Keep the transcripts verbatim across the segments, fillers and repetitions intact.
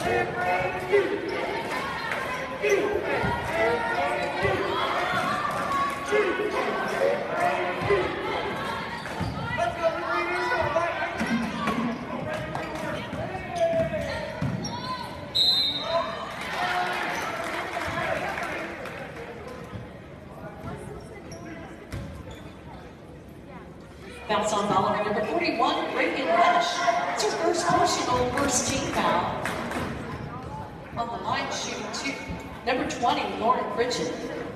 Bounce on foul number forty-one, Reagan Lesh. It's her first personal, first team foul. On the line, shooting two. Number twenty, Lauren Pritchett.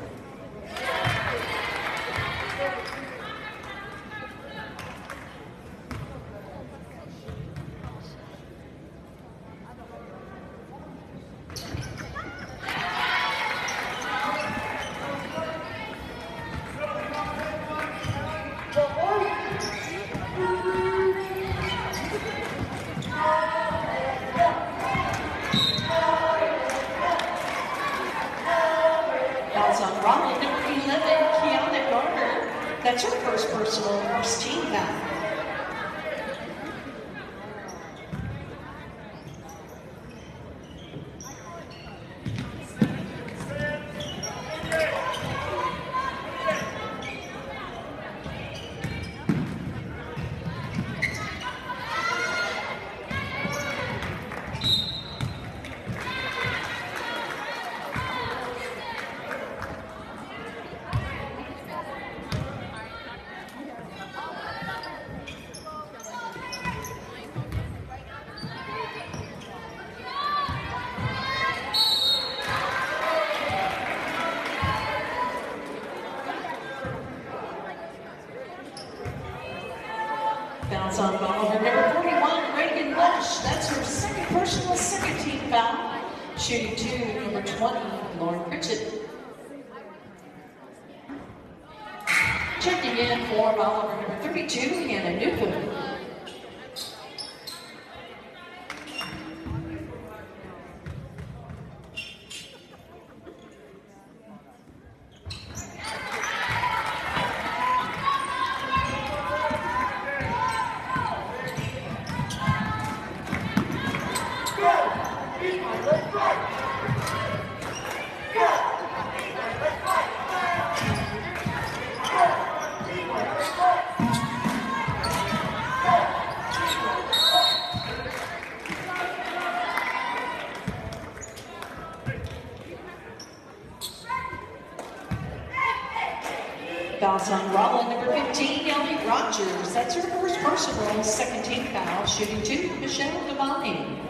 That's her first personal, first team foul. Bounce on ball over number forty-one, Reagan Lesh. That's her second personal, second team foul. Shooting two, number twenty, Lauren Pritchett. Checking in for ball over number thirty-two, Hannah Newcomb. Bounce on Rollin, number fifteen, Ellie Rogers. That's her first personal, second team foul. Shooting two, Michelle Devine.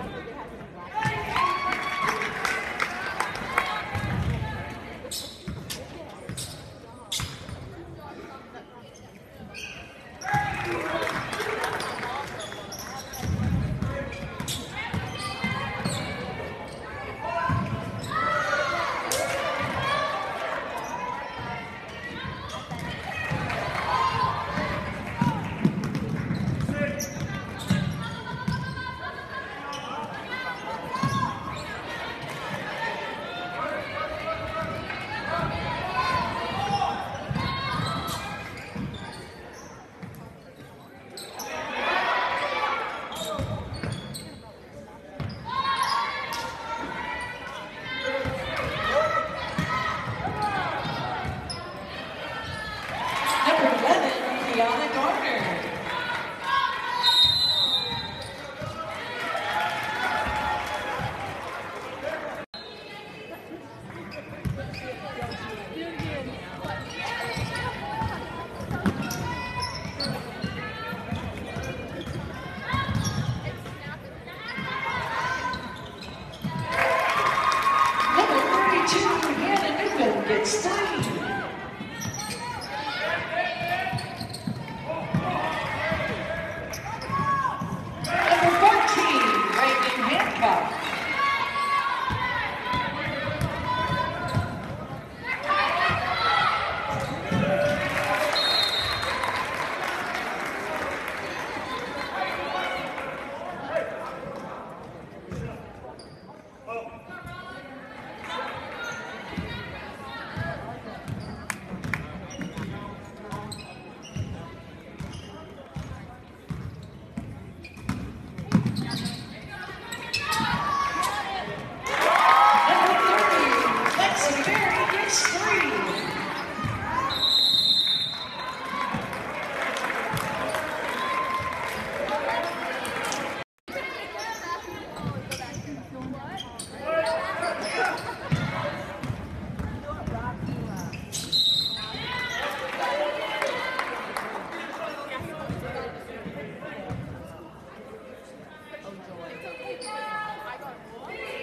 Gets three. Number fourteen, Reagan Hancock.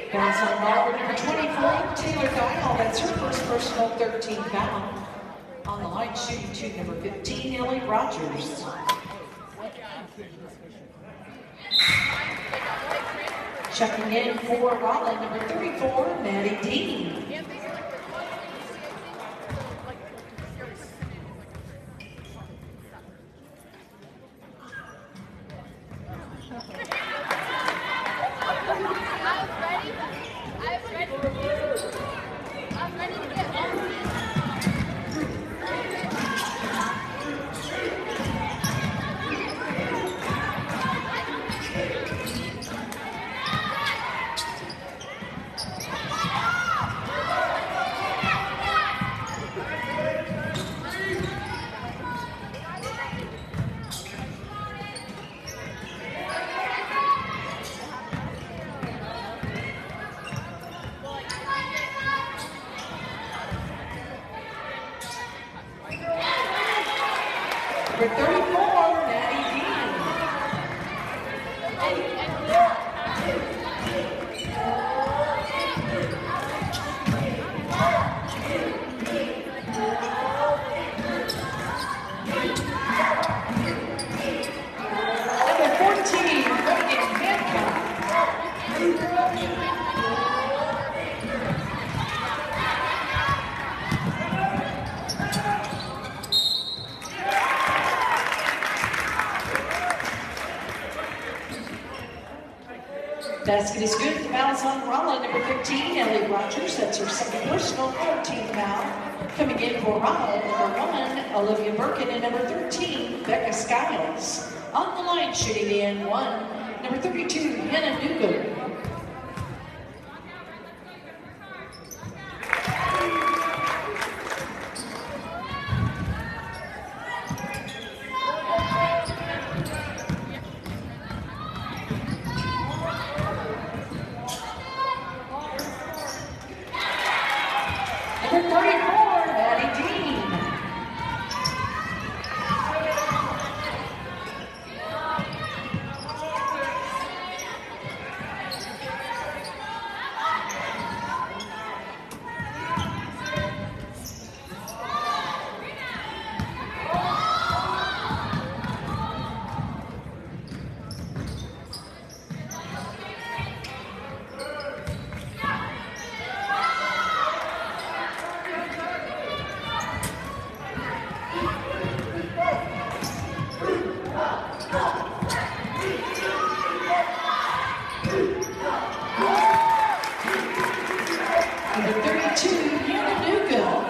Bounce on ball for number twenty-four, Taylor Dial. That's her first personal thirteen foul. On the line, shooting two, number fifteen, Ellie Rogers. Checking in for Rollin, number thirty-four, Maddie Dean. Number thirty-four, Maddie Dean. Number fourteen, Reagan Hancock. Basket is good. The foul's on Rolla, number fifteen, Ellie Rogers. That's her second personal, fourteen foul. Coming in for Rolla, number one, Olivia Birkin, and number thirteen, Becca Skiles. On the line, shooting in one, number thirty-two, Hannah Newcomb. Number thirty-four, Maddie Dean. Number thirty-two, Hannah Newcomb.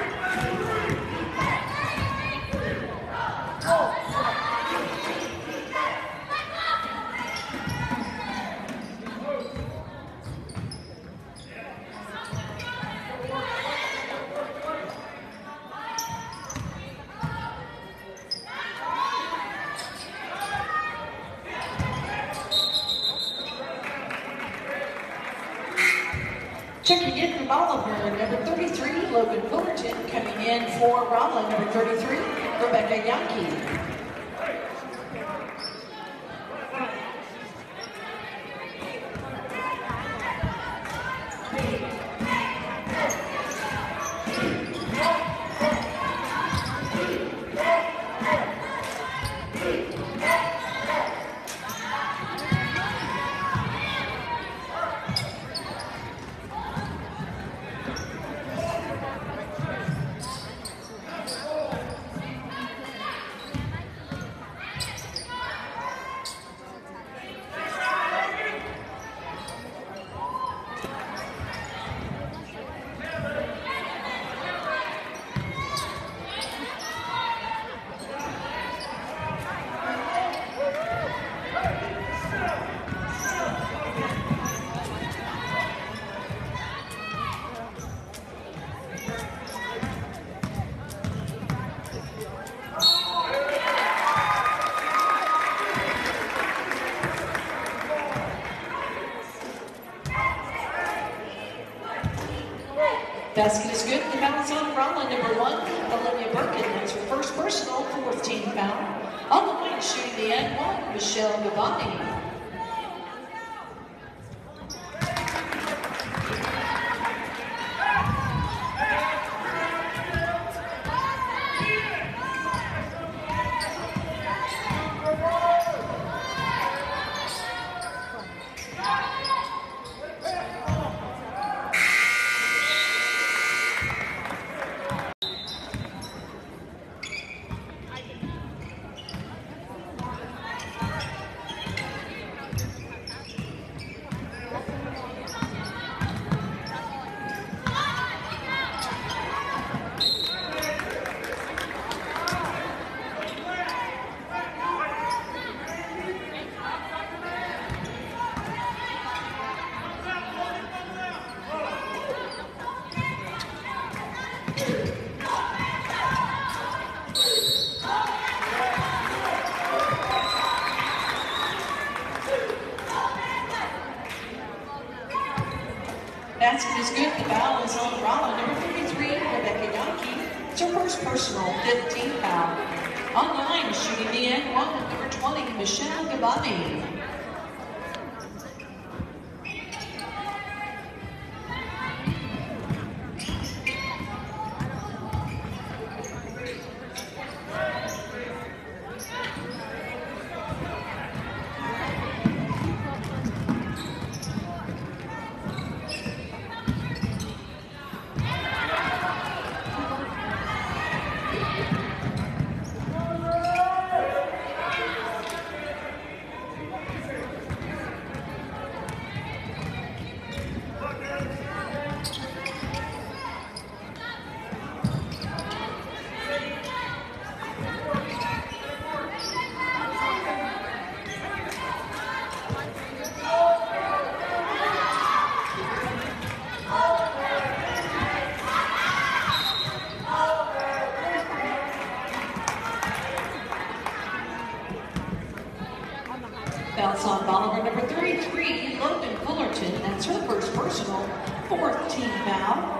Checking in from Oliver, number thirty-three, Logan Fullerton. Coming in for Rolla, number thirty-three, Rebecca Yankee. Basket is good. The foul's on Rolla, number one, Olivia Birkin. That's her first personal, fourteen foul. On the line, shooting the end one, Michelle Gavani. Basket is good. The foul is on Rolla, number thirty-three, Rebecca Yankee. It's her first personal, fifteenth foul. On the line, shooting the end one, number twenty, Michelle Gabani. Bounce on Bolivar, number thirty-three, Logan Fullerton. That's her first personal, fourth team foul.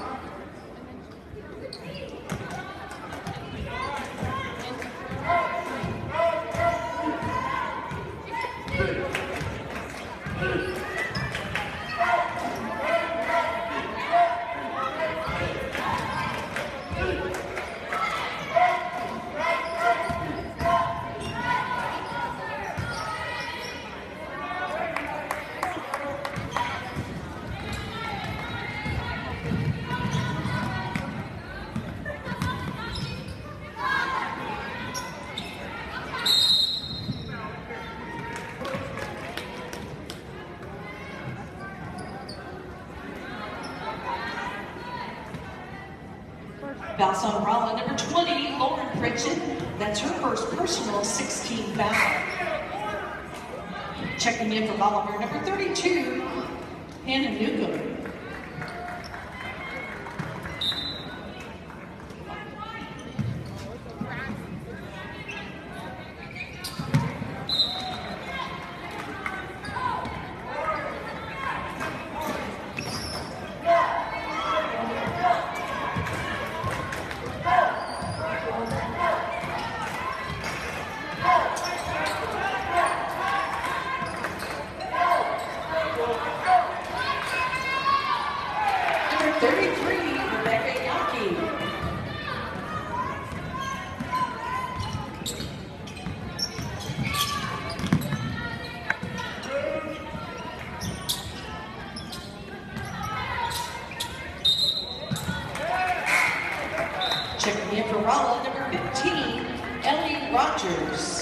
Bounce on Rolla, number twenty, Lauren Pritchett. That's her first personal, sixteen foul. Checking in for Bolivar, number thirty-two, Hannah Newcomb. thirty-three, Rebecca Yankee. Checking in for Rolla, number fifteen, Ellie Rogers.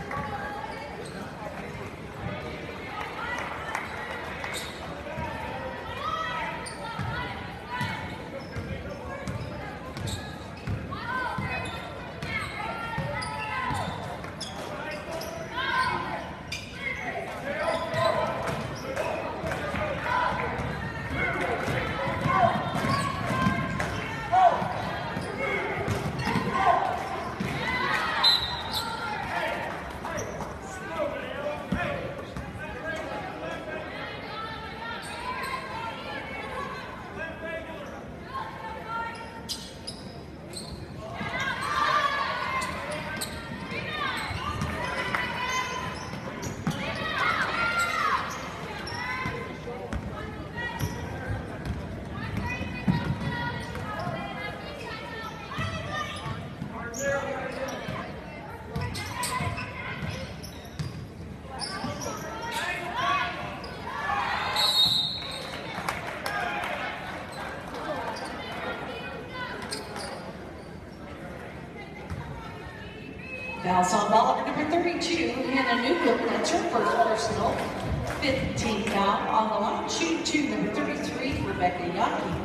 Bounce on Bolivar, number thirty-two, Hannah Newcomb. That's her first personal, fifteen foul. On the line, shooting two, number thirty-three, Rebecca Yankee.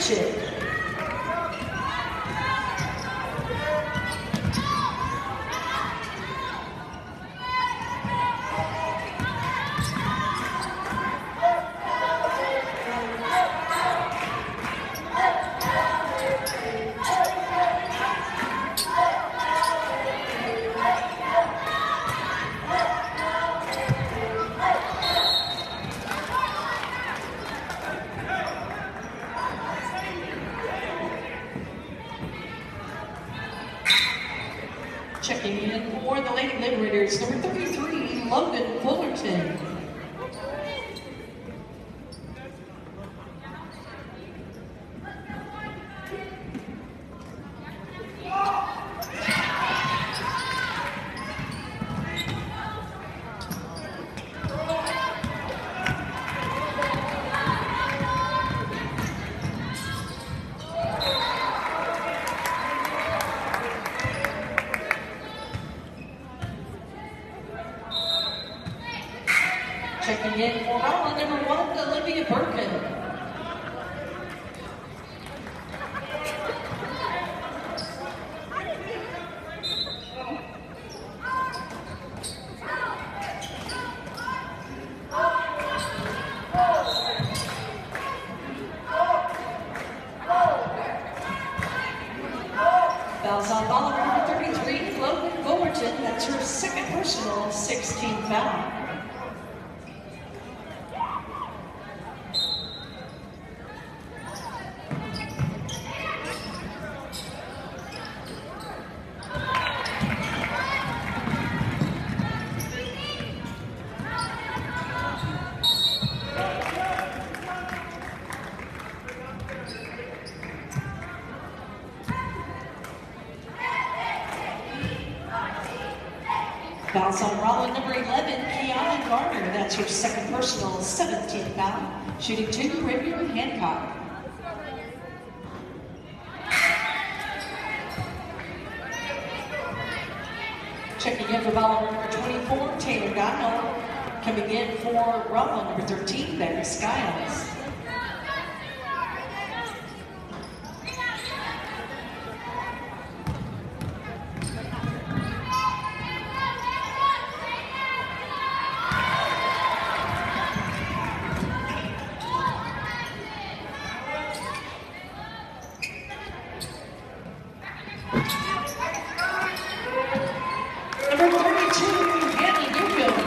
Pritchett. Checking in for the Lady Liberators, number thirty-three, Logan Fullerton. Checking in for Rollin, number one, Olivia Birkin. Fouls on Bolivar, number thirty-three, Logan Fullerton. That's her second personal, sixteenth foul. Fouls on Rollin, number eleven, Kiana Garner. That's her second personal, seventeenth foul. Shooting two, Rapier Hancock. Checking in for Bolivar, number twenty-four, Taylor Guile. Coming in for Rollin, number thirteen, Becky Skiles. Number thirty-two, Hannah Newfield.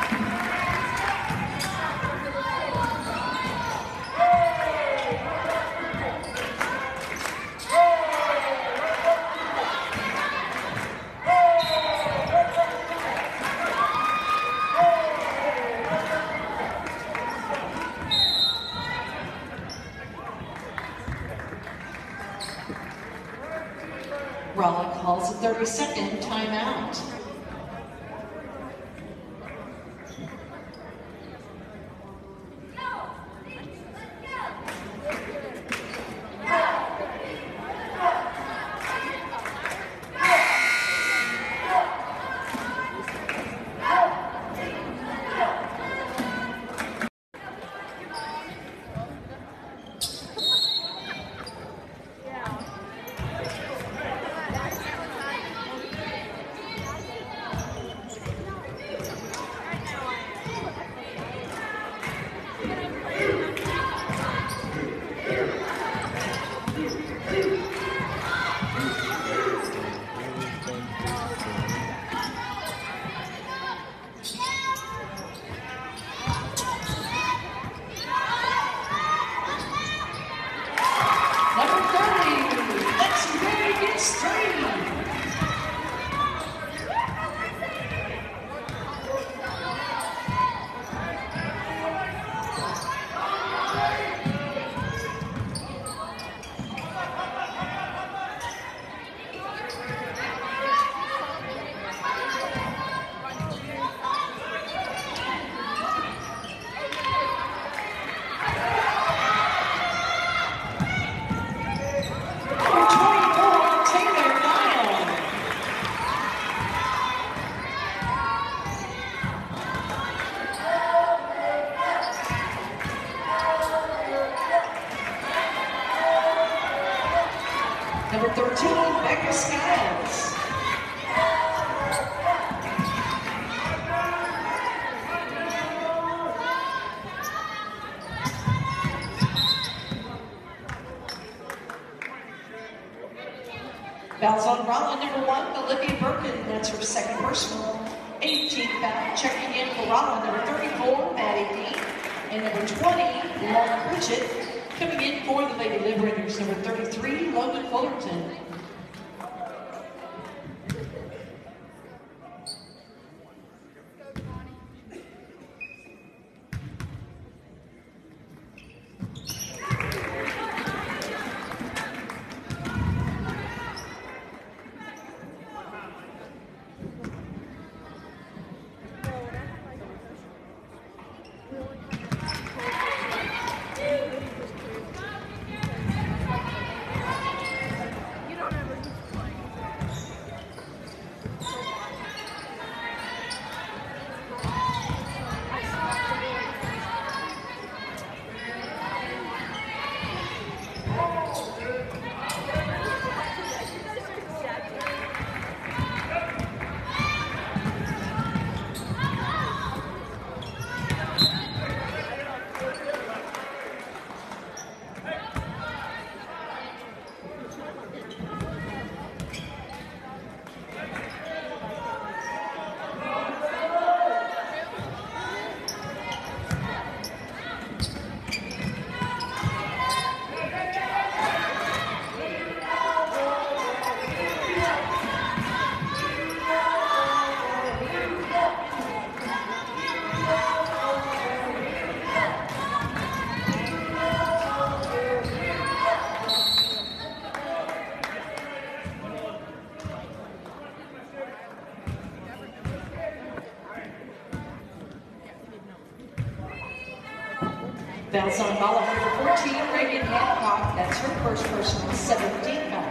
Rollin calls a thirty-second timeout. Taylor Guile. Number thirteen, Becca Skiles. Fouls on Rolla, number one, Olivia Birkin. That's her second personal. eighteenth foul. Checking in for Rolla, number thirty-four, Maddie Dean. And number twenty, Lauren Pritchett. Coming in for the Lady Liberators, number thirty-three, Logan Fullerton. Fouls on Bala, number fourteen, Reagan Hancock. That's her first personal, seventeenth foul.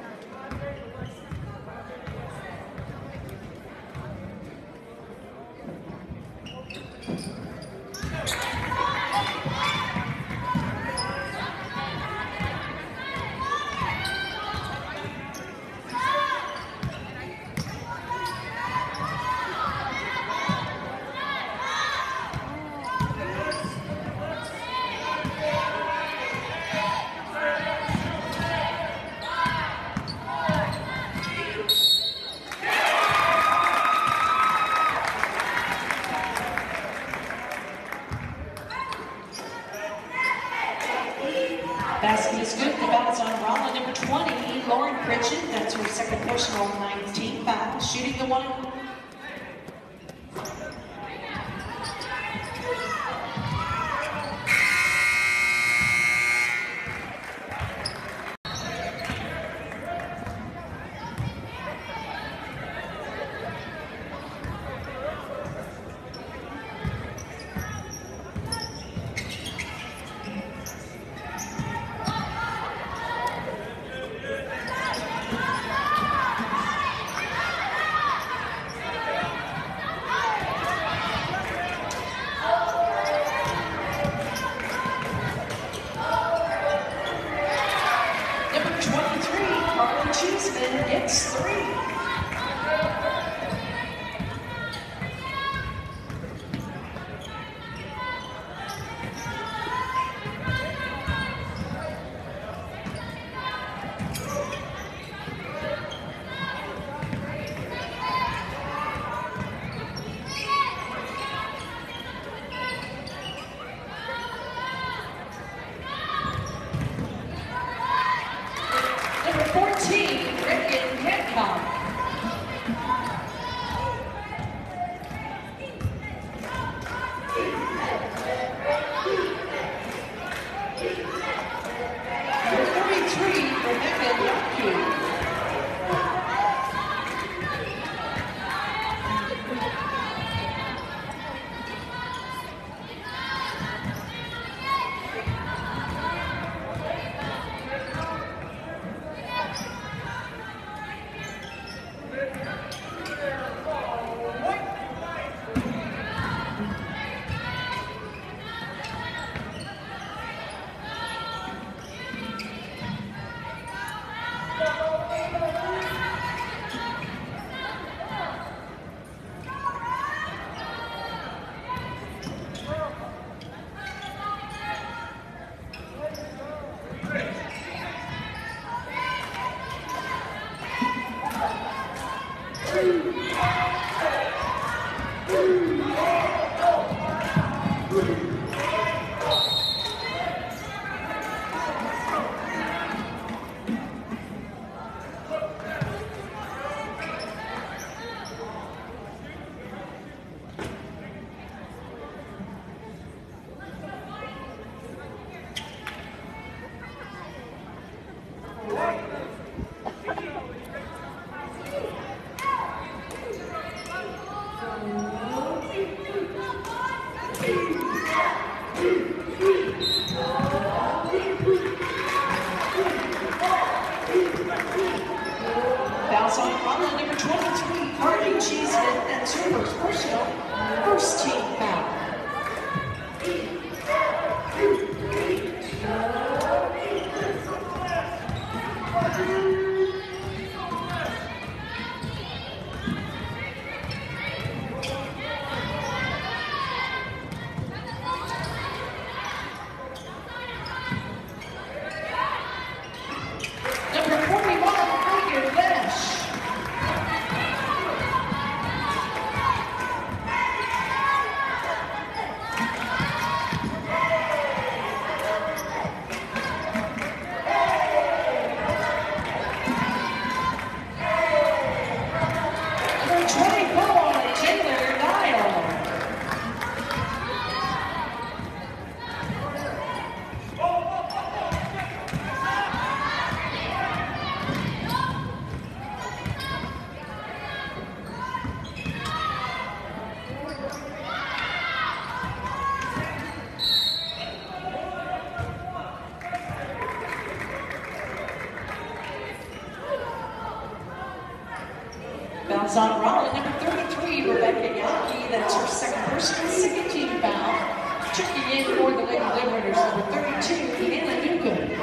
Basket is good. The foul's on Rolla, number twenty, Lauren Pritchett. That's her second personal, nineteenth foul. Shooting the one. Cheeseman gets three. Number fourteen, Reagan Hancock. Bounce on Rolla, number twenty-three, Carly Cheeseman. That's her first personal, first team foul. Number forty-one, Reagan Lesh. Number twenty-four, Taylor Dial. Bounce on Rolla, number thirty-three, Rebecca Yankee. That's her second personal, second team foul. Checking in for the Lady Liberators, number thirty-two, Hannah Newcomb.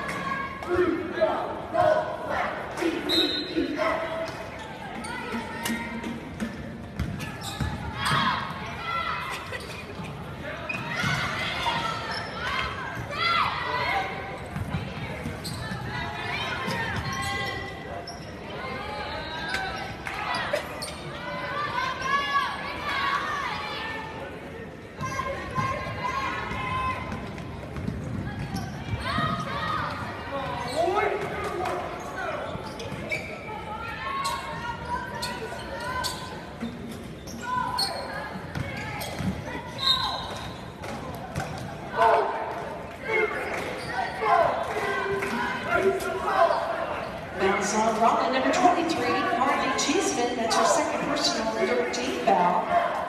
Bounce on Rolla, number twenty-three, Carly Cheeseman. That's her second personal, third team foul.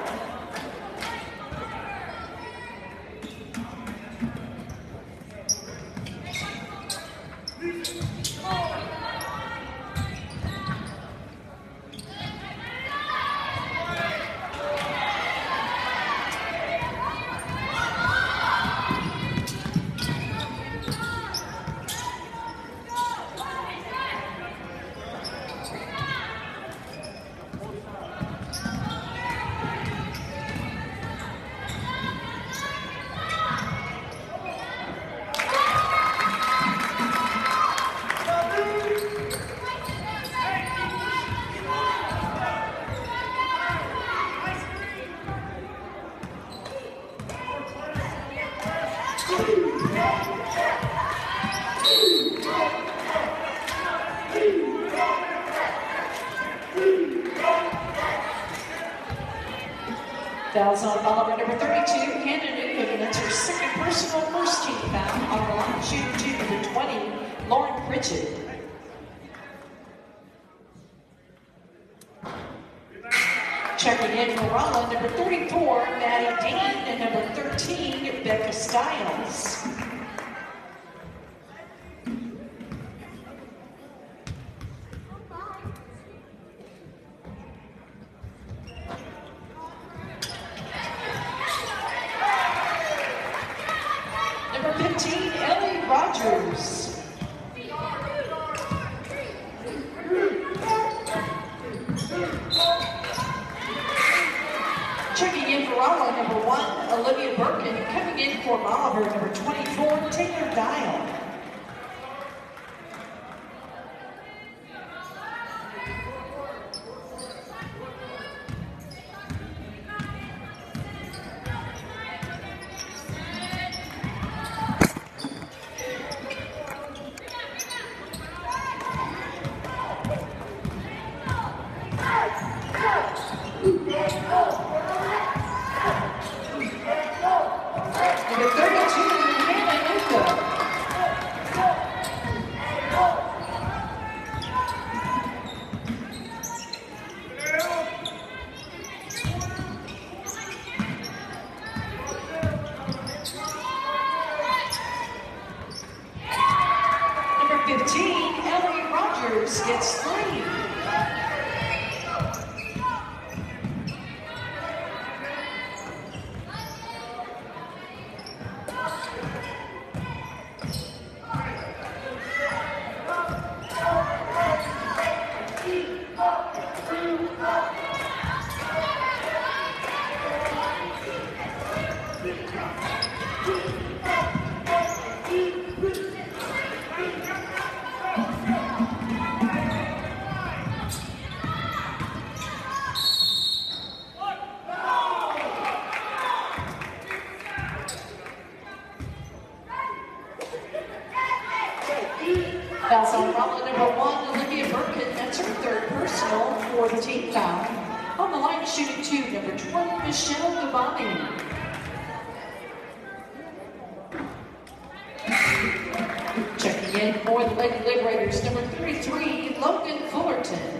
Fouls on Oliver, number thirty-two, Hannah Newcomb. That's her second personal, first team foul on the line. Shooting two, number twenty, Lauren Pritchett. Checking in for Rolla, number thirty-four, Maddie Dean, and number thirteen, Becca Stiles. Number fifteen, Ellie Rogers. Checking in for Rolla, number one, Olivia Birkin. Coming in for Oliver, number twenty-four, Taylor Dial. fifteen, Ellie Rogers gets three. Fouls on Rolla number one, Olivia Burkett. That's her third personal for the team foul. On the line shooting two, number twenty, Michelle Gavani. Checking in for the Lady Liberators, number thirty-three, Logan Fullerton.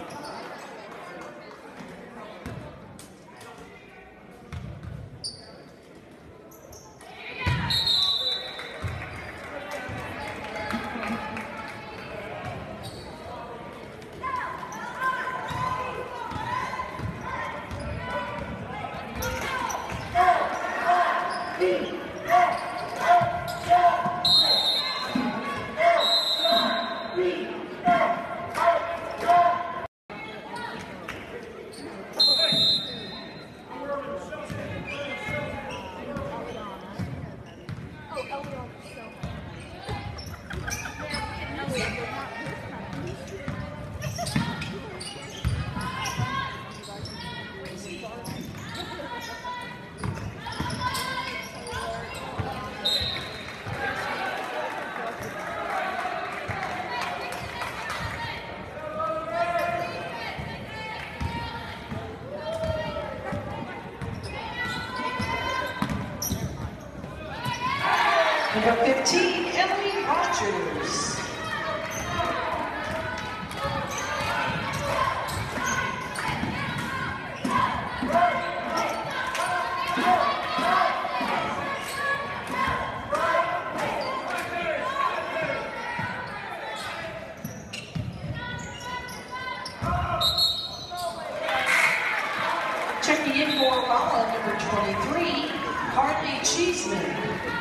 Number fifteen, Emily Rogers. Checking in for Rolla, number twenty-three, Carly Cheeseman.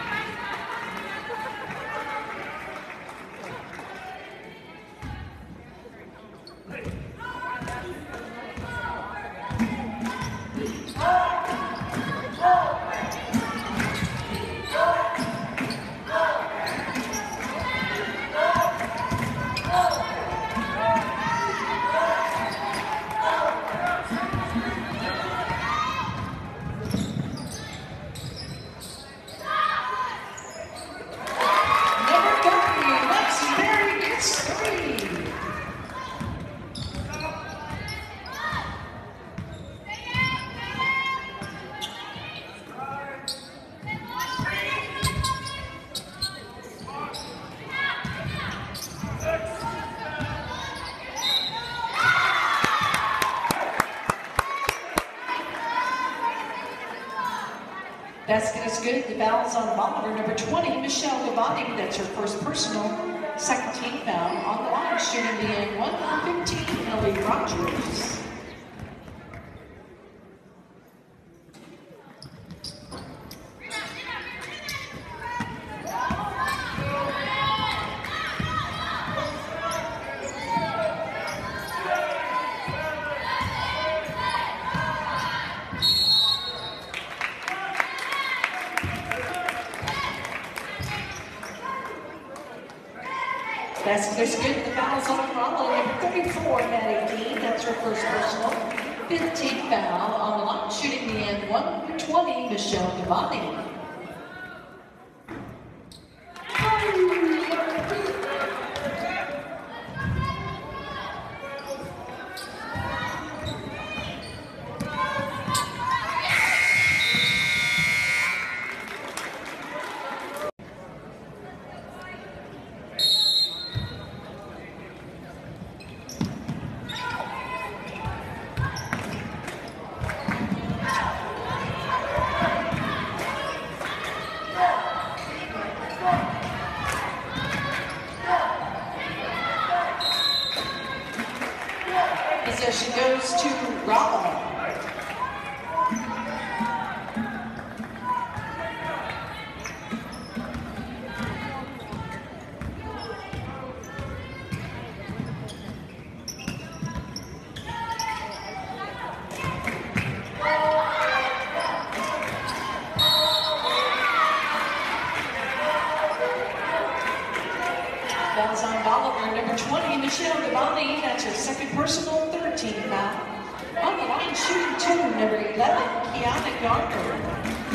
Basket is good. The foul is on Bolivar, number twenty, Michelle Gavani. That's her first personal. Second team foul on the line, shooting the end one for fifteen, Ellie Rogers. Basket is good. The foul's on Rolla, number thirty-four, Maddie Dean. That's her first personal. fifteen foul on the line, shooting the end one for twenty, Michelle Gavani. possession goes to Rolla. Fouls on Bolivar, number twenty, Michelle Gavani. That's her second personal, third team foul. On the line, shooting two, number eleven, Kiana Gardner.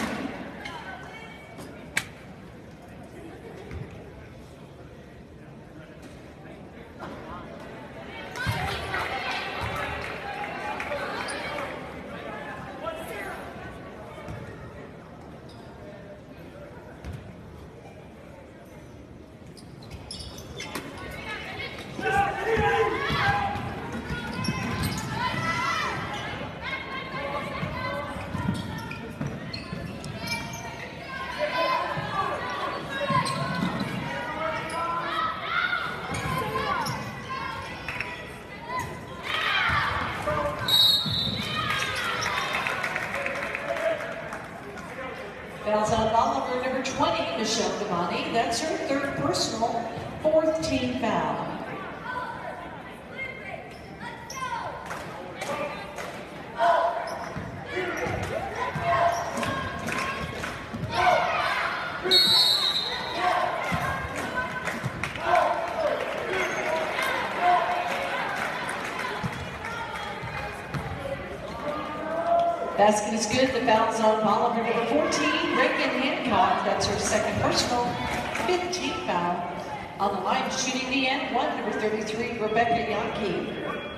Fouls on Bolivar, number twenty, Michelle Gavani. That's her third personal, fourth team foul. Basket is good. The foul's on Bolivar, number fourteen, Reagan Hancock. That's her second personal, fifth team foul. On the line, shooting the end one, number thirty-three, Rebecca Yankee.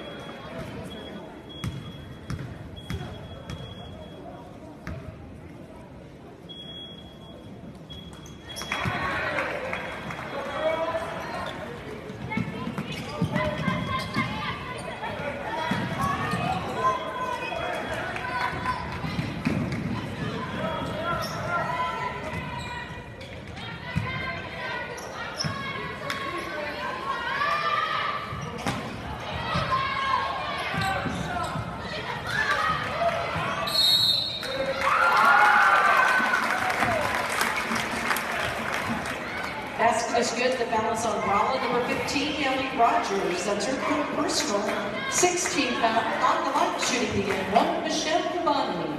Basket is good. The balance on Rolla, number fifteen, Ellie Rogers. That's her third personal, sixteen foul. On the line, shooting the end one, Michelle Gavani.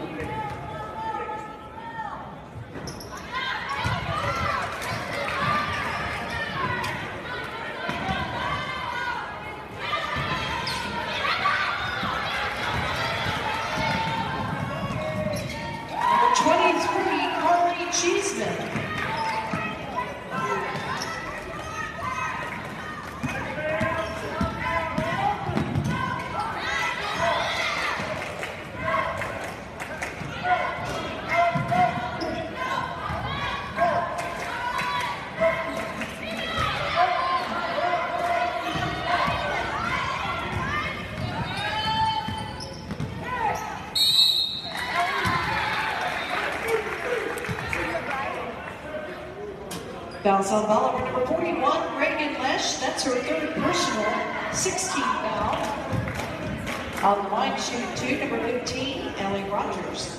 Number twenty-three, Carly Cheeseman. Fouls on Bolivar, number forty-one, Reagan Lesh. That's her third personal, sixteen foul. On the line, shooting two, number fifteen, Ellie Rogers.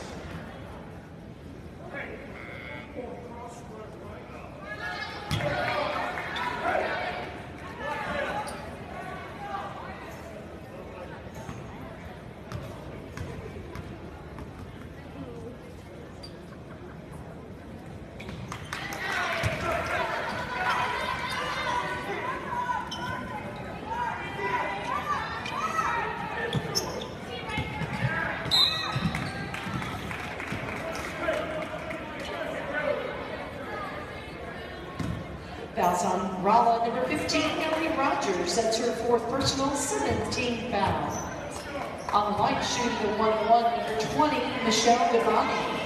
Fouls on Rolla, number fifteen, Ellie Rogers. That's her fourth personal, seventeen foul. On the line, shooting the one one, number twenty, Michelle Gavani.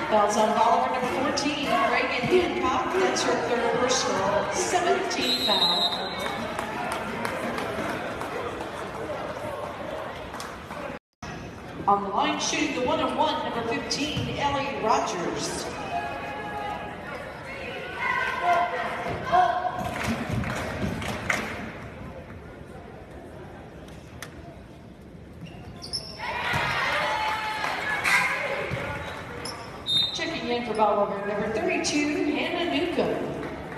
Fouls on Bolivar, number fourteen, Reagan Hancock. That's her third personal, seventeenth foul. On the line, shooting the one-on-one, number fifteen, Ellie Rogers. Checking in for Bolivar, number thirty-two, Hannah Newcomb.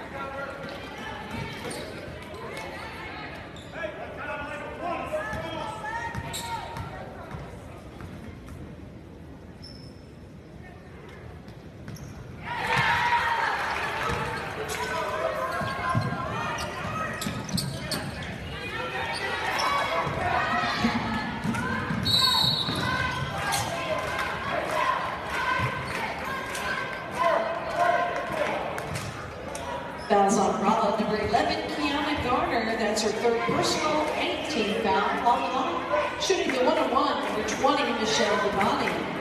Fouls on Rolla, number eleven, Kiana Garner. That's her third personal, eighteenth foul. On the line, shooting the one-on-one, number twenty, Michelle Devani.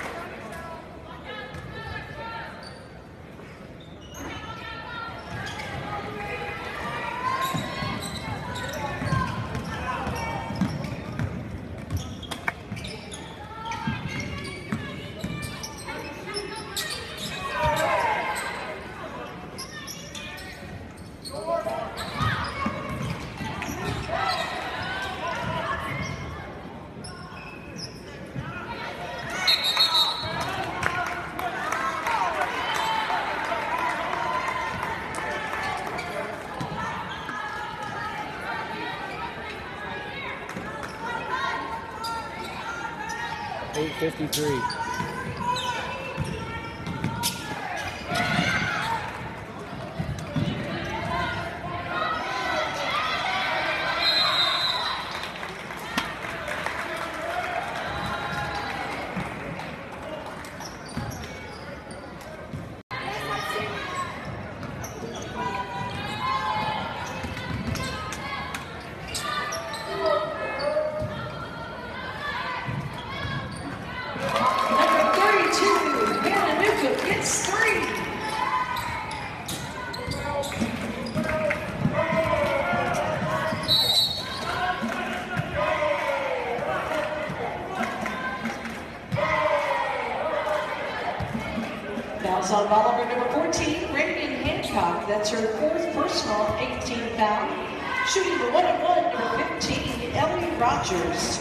eight fifty-three. Gets three. Fouls on Bolivar, number fourteen, Reagan Hancock. That's her fourth personal, eighteenth foul. Shooting the one-on-one, number fifteen, Ellie Rogers.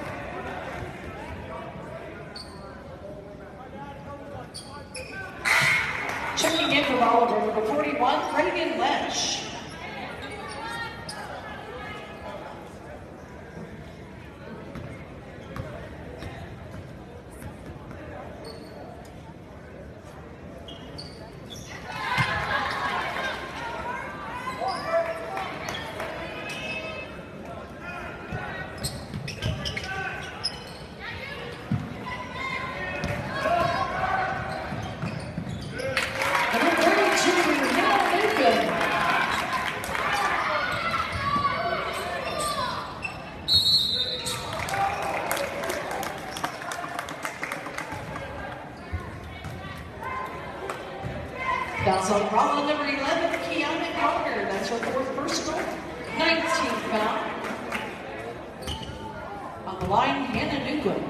Checking in for Bolivar, number forty-one, Reagan Lesh. Fouls on Rolla, number eleven, Kiana Garner. That's her fourth personal, nineteenth foul. On the line, Hannah Newcomb.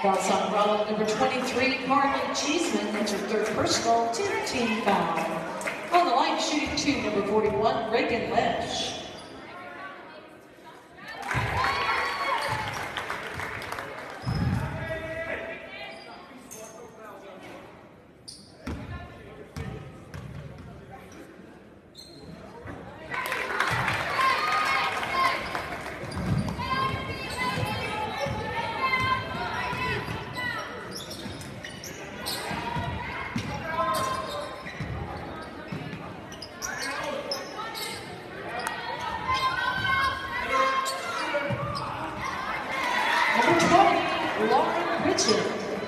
Foul's on Ronald number twenty-three, Carly Cheeseman. That's her third personal, team foul. On the line, shooting two, number forty-one, Reagan Lesh. Number twenty, Lauren Pritchett.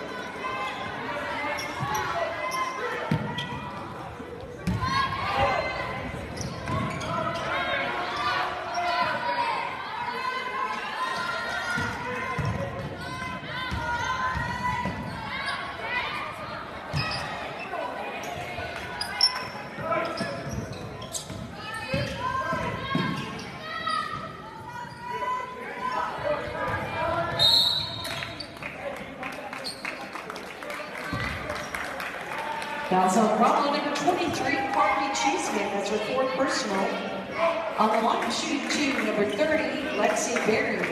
Fouls on Bravo number twenty-three, Carly Cheeseman. That's her fourth personal. On the line, shooting two, number thirty, Lexi Berry.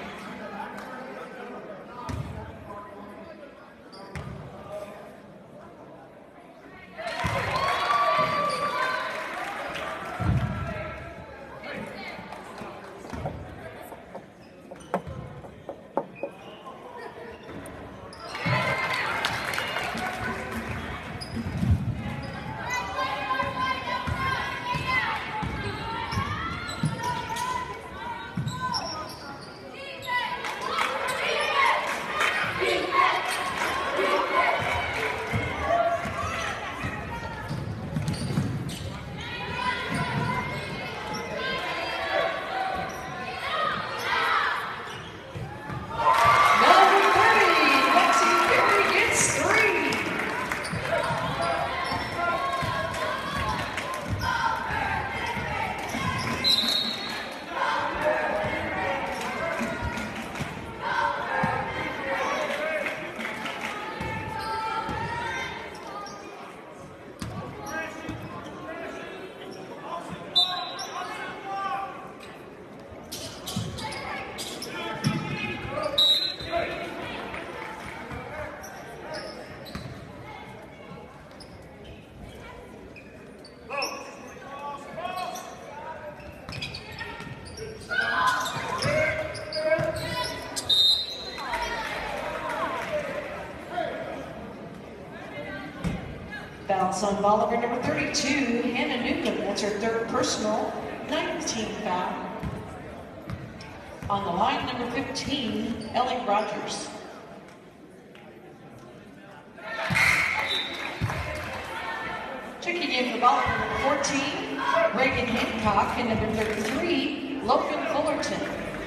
Fouls on Bolivar number thirty-two, Hannah Newcomb. That's her third personal, nineteen foul. On the line, number fifteen, Ellie Rogers. Checking in for Bolivar number fourteen, Reagan Hancock, and number thirty-three, Logan Fullerton.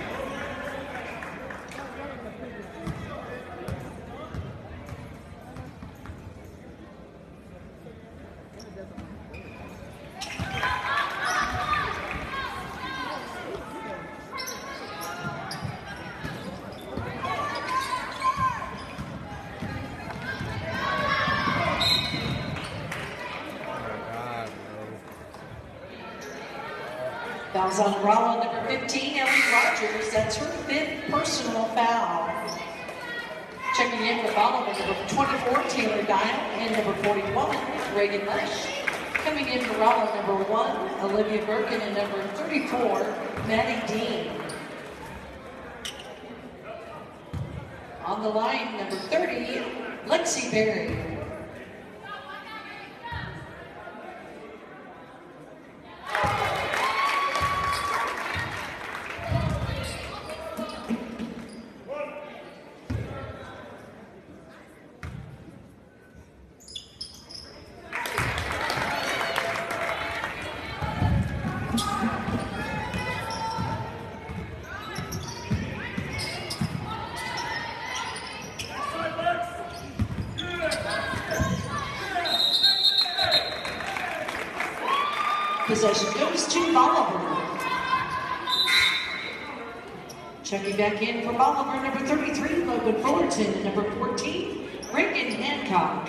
Fouls on Rolla number fifteen, Ellie Rogers. That's her fifth personal foul. Checking in for Bolivar number twenty-four, Taylor Dial, and number forty-one, Reagan Lesh. Coming in for Rolla number one, Olivia Birkin, and number thirty-four, Maddie Dean. On the line, number thirty, Lexi Berry. Possession goes to Bolivar. Checking back in for Bolivar, number thirty-three, Logan Fullerton, and number fourteen, Reagan Hancock.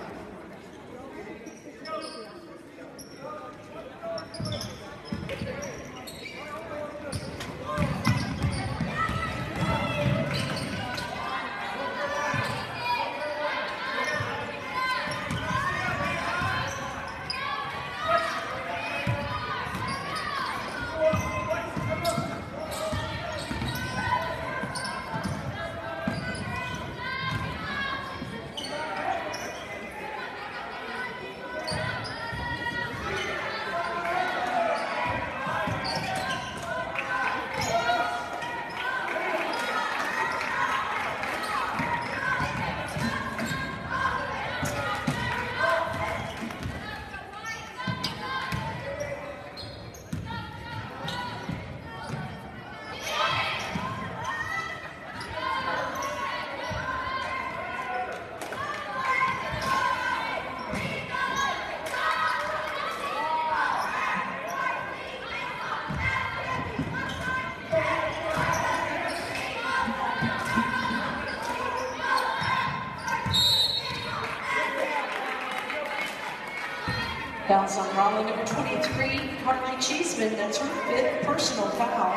Bounce on Raleigh, number twenty-three, Carly Cheeseman. That's her fifth personal foul.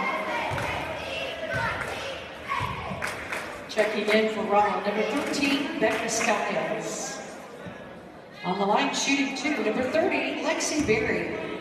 Checking in for Raleigh, number thirteen, Becca Skiles. On the line, shooting two, number thirty, Lexi Berry.